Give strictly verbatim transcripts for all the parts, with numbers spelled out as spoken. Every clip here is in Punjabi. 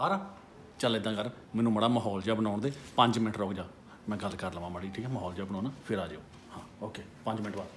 बाहर चल इदां कर मैनू माड़ा माहौल जिहा बनाउण दे पाँच मिनट रुक जा मैं गल कर लवां माड़ी ठीक है माहौल जिहा बनाउणा फिर आ जाओ हाँ ओके पाँच मिनट बाद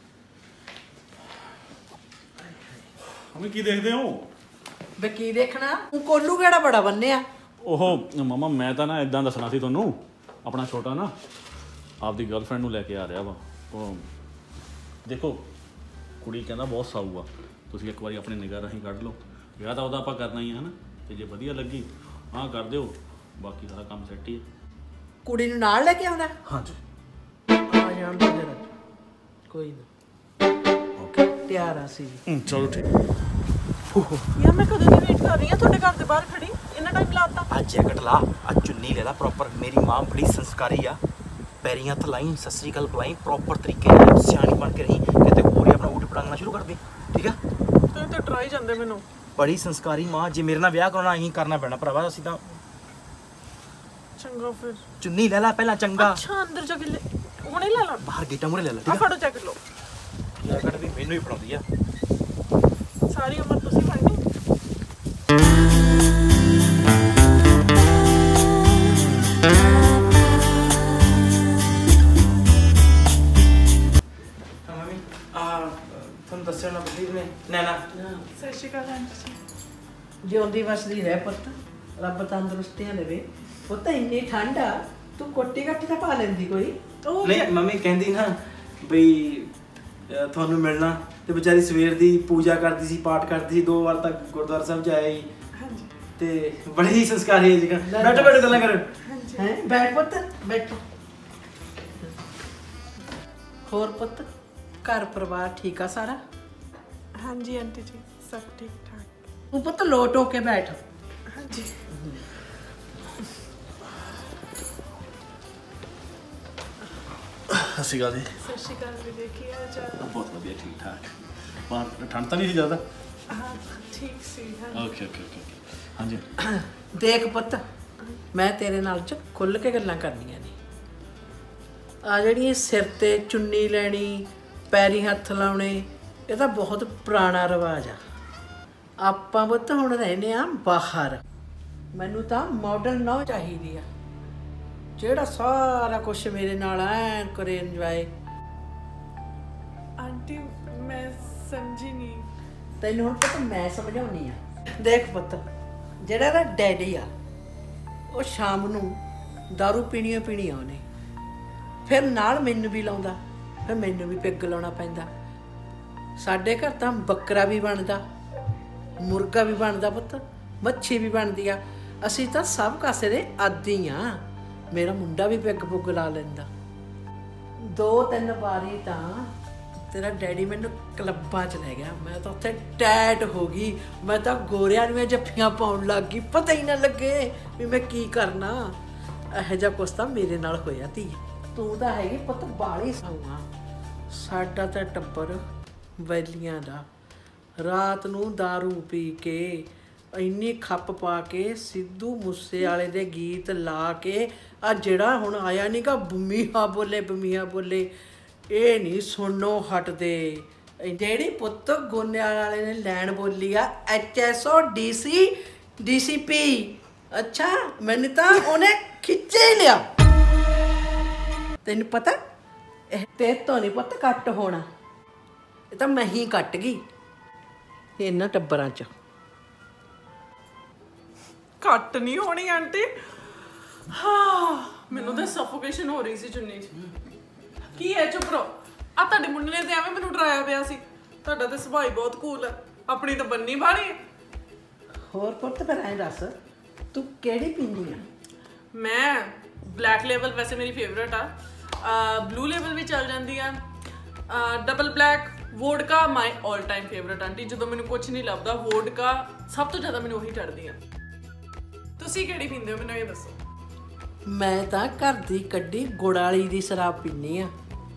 हमें की देखते हो बे की देखना कोलू केड़ा बड़ा बन्निया ओहो मामा मैं तो ना इदां दसना सी तुहानू अपना छोटा ना आपदी गर्लफ्रेंड नू लैके आ रहा वा ਉਹ देखो ਕੁੜੀ ਕਹਿੰਦਾ ਬਹੁਤ ਸਾਊ ਆ ਤੁਸੀਂ ਇੱਕ ਵਾਰੀ ਆਪਣੀ ਨਿਗਾਹ ਰਾਹੀਂ ਕੱਢ ਲਓ ਵਿਆਹ ਤਾਂ ਉਹਦਾ ਆਪਾਂ ਕਰਨਾ ਹੀ ਹੈ ਹਨਾ ਤੇ ਜੇ ਵਧੀਆ ਲੱਗੀ ਹਾਂ ਕਰ ਦਿਓ ਬਾਕੀ ਸਾਰਾ ਕੰਮ ਸੈੱਟ ਹੀ ਹੈ ਕੁੜੀ ਨੂੰ ਨਾਲ ਲੈ ਕੇ ਆਉਣਾ ਹਾਂਜੀ ਆ ਜਾਣ ਦੋ ਜਰਾ ਕੋਈ ਨਾ ਓਕੇ ਤਿਆਰ ਆ ਸੀ ਚਲੋ ਠੀਕ ਯਾਰ ਮੈਂ ਕਦੋਂ ਦੀ ਵੇਟ ਕਰ ਰਹੀ ਹਾਂ ਤੁਹਾਡੇ ਘਰ ਦੇ ਬਾਹਰ ਖੜੀ ਇੰਨਾ ਟਾਈਮ ਲਾਤਾ ਆ ਜੈਕਟ ਲਾ ਆ ਚੁੰਨੀ ਲੈ ਲਾ ਪ੍ਰੋਪਰ ਮੇਰੀ ਮਾਂ ਬੜੀ ਸੰਸਕਾਰੀ ਆ पैरी हथ लाई सत श्री अकाल बुलाई प्रॉपर तरीके सियाणी बन के रही कहते हो रही अपना ऊट पटांगना शुरू कर दी ठीक है ਤੁਸੀਂ ਤੇ ਟਰਾਈ ਜਾਂਦੇ ਮੈਨੂੰ बड़ी संस्कारी मां जे मेरे नाल ब्याह कराना अहीं करना पैना भरावा ਅਸੀਂ ਤਾਂ ਚੰਗਾ ਫਿਰ चुन्नी ले ला पहला चंगा ਅੱਛਾ ਅੰਦਰ ਜਾ ਕੇ ਲੈ ਹੁਣੇ ਲੈ ਲਾ बाहर गेटा मुरे ले ला ਆ ठीक ਫੜੋ ਜੈਕਟ ਲਓ है जैकेट भी मैनू ही पड़ाउंदी आ ਸਾਰੀ ਉਮਰ ਤੁਸੀਂ ਫੜਨੀ ਤੁਹਾਨੂੰ ਦੱਸਿਆ ਨਾ ਬਦੀਰ ਨੇ ਨੈਣਾ ਸਤਿ ਸ਼੍ਰੀ ਅਕਾਲ ਆਂਟੀ ਜਿਉਂਦੀ ਵਸਦੀ ਰਹਿ ਪੁੱਤ ਰੱਬ ਤੰਦਰੁਸਤੀਆਂ ਦੇਵੇ ਪੁੱਤ ਇੰਨੀ ਠੰਡ ਆ ਤੂੰ ਕੋਟੀ ਕੱਟੀ ਤਾਂ ਪਾ ਲੈਂਦੀ ਕੋਈ ਉਹ ਨਹੀਂ ਮੰਮੀ ਕਹਿੰਦੀ ਨਾ ਬਈ ਤੁਹਾਨੂੰ ਮਿਲਣਾ ਤੇ ਵਿਚਾਰੀ ਸਵੇਰ ਦੀ ਪੂਜਾ ਕਰਦੀ ਸੀ ਪਾਠ ਕਰਦੀ ਸੀ ਦੋ ਵਾਰ ਤੱਕ ਗੁਰਦੁਆਰਾ ਸਾਹਿਬ ਜਾਈ ਹਾਂਜੀ ਤੇ ਬੜੀ ਹੀ ਸੰਸਕਾਰੀ ਹੈ ਜੀ ਬੈਠੋ ਬੈਠੋ ਗੱਲਾਂ ਕਰੋ ਹਾਂਜੀ ਹੈ ਬੈਠ ਪੁੱਤ ਬੈਠੋ ਹੋਰ ਪੁੱਤ ਘਰ ਪਰਿਵਾਰ ਠੀਕ ਆ ਸਾਰਾ ਹਾਂਜੀ ਆਂਟੀ ਜੀ ਸਭ ਠੀਕ ਠਾਕ ਤੂੰ ਪੁੱਤ ਲੋਟ ਹੋ ਕੇ ਬੈਠ ਹਾਂਜੀ ਸਤਿ ਸ਼੍ਰੀ ਅਕਾਲ ਜੀ ਸਤਿ ਸ਼੍ਰੀ ਅਕਾਲ ਵੀਰੇ ਕੀ ਹਾਲ ਚਾਲ ਬਹੁਤ ਵਧੀਆ ਠੀਕ ਠਾਕ ਪਰ ਠੰਡ ਤਾਂ ਨਹੀਂ ਸੀ ਜ਼ਿਆਦਾ ਹਾਂ ਠੀਕ ਸੀ ਹਾਂ ਓਕੇ ਓਕੇ ਓਕੇ ਹਾਂਜੀ ਦੇਖ ਪੁੱਤ ਮੈਂ ਤੇਰੇ ਨਾਲ ਚ ਖੁੱਲ ਕੇ ਗੱਲਾਂ ਕਰਨੀਆਂ ਨੇ ਆ ਜਿਹੜੀ ਸਿਰ ਤੇ ਚੁੰਨੀ ਲੈਣੀ ਪੈਰੀ ਹੱਥ ਲਾਉਣੇ ਇਹ ਤਾਂ ਬਹੁਤ ਪੁਰਾਣਾ ਰਿਵਾਜ ਆ ਆਪਾਂ ਪੁੱਤ ਹੁਣ ਰਹਿੰਦੇ ਆ ਬਾਹਰ ਮੈਨੂੰ ਤਾਂ ਮਾਡਰਨ ਨੌ ਚਾਹੀਦੀ ਆ ਜਿਹੜਾ ਸਾਰਾ ਕੁਝ ਮੇਰੇ ਨਾਲ ਐਨ ਕਰੇ ਇੰਜੋਏ ਆਂਟੀ ਮੈਂ ਸਮਝੀ ਨਹੀਂ ਤੈਨੂੰ ਹੁਣ ਪੁੱਤ ਮੈਂ ਸਮਝਾਉਣੀ ਆ ਦੇਖ ਪੁੱਤ ਜਿਹੜਾ ਇਹਦਾ ਡੈਡੀ ਆ ਉਹ ਸ਼ਾਮ ਨੂੰ ਦਾਰੂ ਪੀਣੀ ਪੀਣੀ ਆ ਉਹਨੇ ਫਿਰ ਨਾਲ ਮੈਨੂੰ ਵੀ ਲਾਉਂਦਾ ਫਿਰ ਮੈਨੂੰ ਵੀ ਪਿੱਗ ਲਾਉਣਾ ਪੈਂਦਾ ਸਾਡੇ ਘਰ ਤਾਂ ਬੱਕਰਾ ਵੀ ਬਣਦਾ ਮੁਰਗਾ ਵੀ ਬਣਦਾ ਪੁੱਤ ਮੱਛੀ ਵੀ ਬਣਦੀ ਆ ਅਸੀਂ ਤਾਂ ਸਭ ਕਾਸੇ ਦੇ ਆਦੀ ਆ ਮੇਰਾ ਮੁੰਡਾ ਵੀ ਪਿੱਗ ਪੁੱਗ ਲਾ ਲੈਂਦਾ ਦੋ ਤਿੰਨ ਵਾਰੀ ਤਾਂ ਤੇਰਾ ਡੈਡੀ ਮੈਨੂੰ ਕਲੱਬਾਂ 'ਚ ਲੈ ਗਿਆ ਮੈਂ ਤਾਂ ਉੱਥੇ ਟੈਟ ਹੋ ਗਈ ਮੈਂ ਤਾਂ ਗੋਰਿਆਂ ਨੂੰ ਜੱਫੀਆਂ ਪਾਉਣ ਲੱਗ ਗਈ ਪਤਾ ਹੀ ਨਾ ਲੱਗੇ ਵੀ ਮੈਂ ਕੀ ਕਰਨਾ ਇਹੋ ਜਿਹਾ ਕੁਛ ਤਾਂ ਮੇਰੇ ਨਾਲ ਹੋਇਆ ਧੀ ਤੂੰ ਤਾਂ ਹੈਗੀ ਪੁੱਤ ਬਾਲੀ ਸੌਂਗਾ ਸਾਡਾ ਤਾਂ ਟੱਬਰ ਵੈਲੀਆਂ ਦਾ ਰਾਤ ਨੂੰ ਦਾਰੂ ਪੀ ਕੇ ਇੰਨੀ ਖੱਪ ਪਾ ਕੇ ਸਿੱਧੂ ਮੂਸੇ ਵਾਲੇ ਦੇ ਗੀਤ ਲਾ ਕੇ ਆ ਜਿਹੜਾ ਹੁਣ ਆਇਆ ਨੀ ਗਾ ਬਮੀਹਾ ਬੋਲੇ ਬਮੀਹਾ ਬੋਲੇ ਇਹ ਨਹੀਂ ਸੁਣਨੋਂ ਹਟਦੇ ਜਿਹੜੀ ਪੁੱਤ ਗੋਨੇਵਾਲ ਵਾਲੇ ਨੇ ਲੈਣ ਬੋਲੀ ਆ H S O D C D C P ਅੱਛਾ ਮੈਨੂੰ ਤਾਂ ਉਹਨੇ ਖਿੱਚੇ ਲਿਆ ਤੈਨੂੰ ਪਤਾ ਇਹ ਤੇ ਤੋਂ ਨਹੀਂ ਪੁੱਤ ਕੱਟ ਹੋਣਾ ਇਹ ਤਾਂ ਮੈਂ ਹੀ ਕੱਟ ਗਈ ਇਹਨਾਂ ਟੱਬਰਾਂ 'ਚ ਘੱਟ ਨਹੀਂ ਹੋਣੀ ਆਂਟੀ ਹਾਂ ਮੈਨੂੰ ਤਾਂ ਸਫੋਕੇਸ਼ਨ ਹੋ ਰਹੀ ਸੀ ਚੁੰਨੀ 'ਚ ਕੀ ਹੈ ਚੁੱਪ ਰਹੋ ਆ ਤੁਹਾਡੇ ਮੁੰਡੇ ਨੇ ਤੇ ਐਵੇਂ ਮੈਨੂੰ ਡਰਾਇਆ ਪਿਆ ਸੀ ਤੁਹਾਡਾ ਤਾਂ ਸੁਭਾਅ ਬਹੁਤ ਕੂਲ ਹੈ ਆਪਣੀ ਤਾਂ ਬੰਨੀ ਬਾਣੀ ਹੈ ਹੋਰ ਪੁੱਤ ਫਿਰ ਐਂ ਦੱਸ ਤੂੰ ਕਿਹੜੀ ਪੀਂਦੀ ਆ ਮੈਂ ਬਲੈਕ ਲੇਬਲ ਵੈਸੇ ਮੇਰੀ ਫੇਵਰੇਟ ਆ ਬਲੂ ਲੇਬਲ ਵੀ ਚੱਲ ਜਾਂਦੀ ਆ double black vodka my all time favourite aunty ਜਦੋਂ ਮੈਨੂੰ ਕੁਝ ਨਹੀਂ ਲੱਭਦਾ ਵੋਡਕਾ ਸਭ ਤੋਂ ਜ਼ਿਆਦਾ ਮੈਨੂੰ ਉਹੀ ਚੜਦੀ ਆ ਤੁਸੀਂ ਕਿਹੜੀ ਪੀਂਦੇ ਹੋ ਮੈਨੂੰ ਇਹ ਦੱਸੋ ਮੈਂ ਤਾਂ ਘਰ ਦੀ ਕੱਢੀ ਗੁੜ ਵਾਲੀ ਦੀ ਸ਼ਰਾਬ ਪੀਂਦੀ ਆ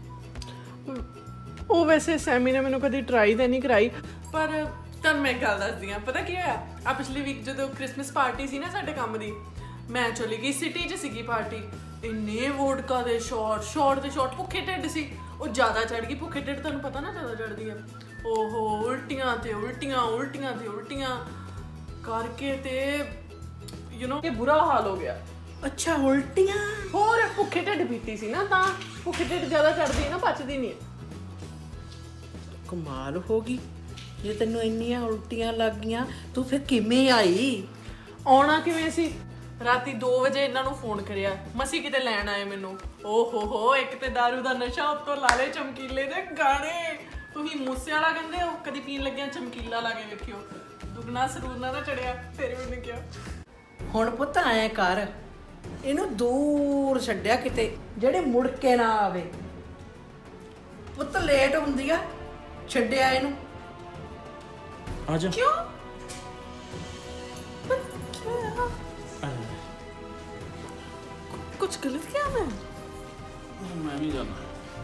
ਉਹ ਵੈਸੇ ਸੈਮੀ ਨੇ ਮੈਨੂੰ ਕਦੀ ਟਰਾਈ ਤਾਂ ਨਹੀਂ ਕਰਾਈ ਪਰ ਤੁਹਾਨੂੰ ਮੈਂ ਇੱਕ ਗੱਲ ਦੱਸਦੀ ਹਾਂ ਪਤਾ ਕੀ ਹੋਇਆ ਆ ਪਿਛਲੀ ਵੀਕ ਜਦੋਂ ਕ੍ਰਿਸਮਸ ਪਾਰਟੀ ਸੀ ਨਾ ਸਾਡੇ ਕੰਮ ਦੀ ਮੈਂ ਚਲੀ ਗਈ ਸਿਟੀ 'ਚ ਸੀਗੀ ਪਾਰਟੀ ਇੰਨੇ ਵੋਡਕਾ ਦੇ ਸ਼ਾਟ ਸ਼ਾਟ ਦੇ ਸ਼ਾਟ ਭੁੱਖੇ ਢਿੱਡ ਸੀ ਉਹ ਜ਼ਿਆਦਾ ਚੜ ਗਈ ਭੁੱਖੇ ਢਿੱਡ ਤੁਹਾਨੂੰ ਪਤਾ ਨਾ ਜ਼ਿਆਦਾ ਚੜਦੀ ਆ ਓਹੋ ਉਲਟੀਆਂ ਤੇ ਉਲਟੀਆਂ ਉਲਟੀਆਂ ਤੇ ਉਲਟੀਆਂ ਕਰਕੇ ਤੇ ਯੂ نو ਕਿ ਬੁਰਾ ਹਾਲ ਹੋ ਗਿਆ। ਅੱਛਾ ਉਲਟੀਆਂ। ਹੋਰ ਭੁੱਖੇ ਢਿੱਡ ਪੀਤੀ ਸੀ ਨਾ, ਤਾਂ ਭੁੱਖੇ ਢਿੱਡ ਜ਼ਿਆਦਾ ਚੜਦੀ ਨਾ, ਪਚਦੀ ਨਹੀਂ। ਕਮਾਲ ਹੋ ਗਈ, ਜੇ ਤੈਨੂੰ ਇੰਨੀਆਂ ਉਲਟੀਆਂ ਲੱਗ ਗਈਆਂ ਤੂੰ ਫਿਰ ਕਿਵੇਂ ਆਈ? ਆਉਣਾ ਕਿਵੇਂ ਸੀ? ਰਾਤੀ ਦੋ ਵਜੇ ਇਹਨਾਂ ਨੂੰ ਫੋਨ ਕਰਿਆ, ਮਸੀ ਕਿਤੇ ਲੈਣ ਆਏ ਮੈਨੂੰ। ਓ ਹੋ ਹੋ, ਇੱਕ ਤੇ ਦਾਰੂ ਦਾ ਨਸ਼ਾ, ਉੱਤੋਂ ਲਾਲੇ ਚਮਕੀਲੇ ਦੇ ਗਾਣੇ। ਤੁਸੀਂ ਮੂਸੇ ਵਾਲਾ ਕਹਿੰਦੇ ਹੋ, ਕਦੀ ਪੀਣ ਲੱਗਿਆ ਚਮਕੀਲਾ ਲਾ ਕੇ ਵੇਖਿਓ, ਦੁਗਣਾ ਸਰੂਰ ਨਾ ਚੜਿਆ। ਫਿਰ ਵੀ ਨਹੀਂ ਕਿਹਾ। ਹੁਣ ਪੁੱਤ ਐਂ ਕਰ, ਇਹਨੂੰ ਦੂਰ ਛੱਡਿਆ ਕਿਤੇ, ਜਿਹੜੇ ਮੁੜ ਕੇ ਨਾ ਆਵੇ। ਪੁੱਤ ਲੇਟ ਹੁੰਦੀ ਆ, ਛੱਡਿਆ ਇਹਨੂੰ। ਆ ਜਾ। ਕਿਉਂ? कुछ गलत किया मैं? मैं भी जाना।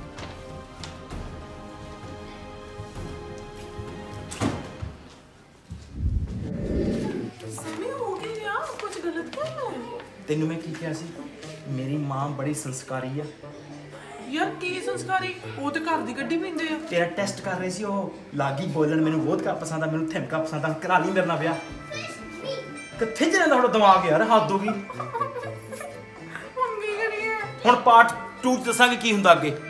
समय हो गया यार, कुछ गलत किया मैं? ਤੈਨੂੰ ਮੈਂ ਕੀ ਕਿਹਾ ਸੀ, ਮੇਰੀ ਮਾਂ ਬੜੀ ਸੰਸਕਾਰੀ ਆ। ਯਾਰ ਕੀ ਸੰਸਕਾਰੀ? ਉਹ ਤੇ ਘਰ ਦੀ ਗੱਡੀ ਪੀਂਦੇ ਆ। ਤੇਰਾ ਟੈਸਟ ਕਰ ਰਹੇ ਸੀ, ਉਹ ਲਾਗੀ ਬੋਲਣ, ਮੈਨੂੰ ਵੋਦਕਾ ਪਸੰਦ ਆ, ਮੈਨੂੰ ਥਿਮਕਾ ਪਸੰਦ ਆ, ਕਰਾ ਲਈ ਮੇਰੇ ਨਾਲ ਵਿਆਹ। ਕਿੱਥੇ ਜਿਹੜਾ ਤੁਹਾਡਾ ਦਿਮਾਗ ਯਾਰ, ਹੱਦ ਹੋ ਗਈ। ਮੰਮੀ ਕਰੀਏ ਹੁਣ ਪਾਰਟ ਟੂ ਦੱਸਾਂਗੇ ਕੀ ਹੁੰਦਾ ਅੱਗੇ।